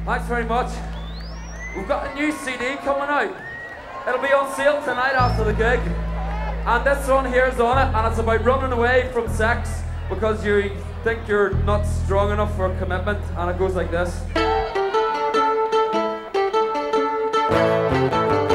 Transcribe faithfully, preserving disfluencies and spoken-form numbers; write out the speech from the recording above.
Thanks very much. We've got a new C D coming out. It'll be on sale tonight after the gig. And this one here is on it, and it's about running away from sex because you think you're not strong enough for commitment, and it goes like this.